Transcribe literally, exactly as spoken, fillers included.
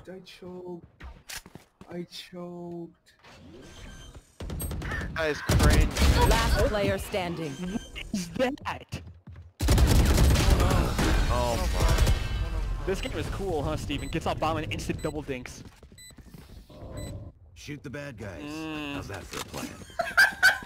choked, I choked. I choked. That is cringe. Last player standing. What is that? Oh my. This game is cool, huh, Steven? Gets off bomb and instant double dinks. Shoot the bad guys. Mm. How's that for a plan?